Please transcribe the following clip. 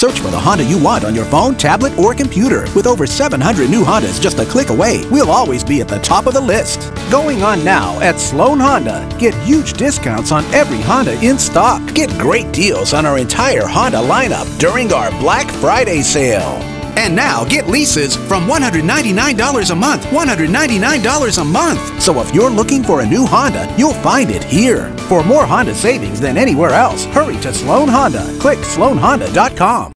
Search for the Honda you want on your phone, tablet, or computer. With over 700 new Hondas just a click away, we'll always be at the top of the list. Going on now at Sloan Honda. Get huge discounts on every Honda in stock. Get great deals on our entire Honda lineup during our Black Friday sale. And now get leases from $199 a month. $199 a month. So if you're looking for a new Honda, you'll find it here. For more Honda savings than anywhere else, hurry to Sloan Honda. Click sloanhonda.com.